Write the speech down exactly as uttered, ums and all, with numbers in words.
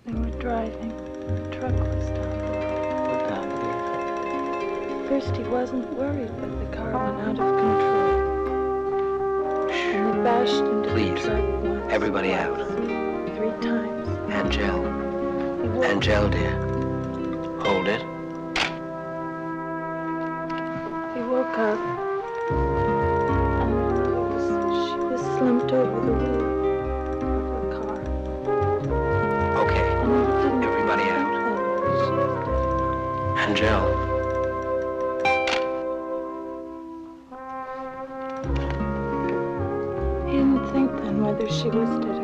They were driving. The truck was down the road. Down the road. First he wasn't worried, but the car went out of control. And they bashed into Please, the truck once. everybody twice, out. Three times. Angel. He woke Angel, dear. Hold it. He woke up, and there was, she was slumped over the wheel of her car. Okay. And he didn't Everybody out. think Angel. He didn't think then whether she was dead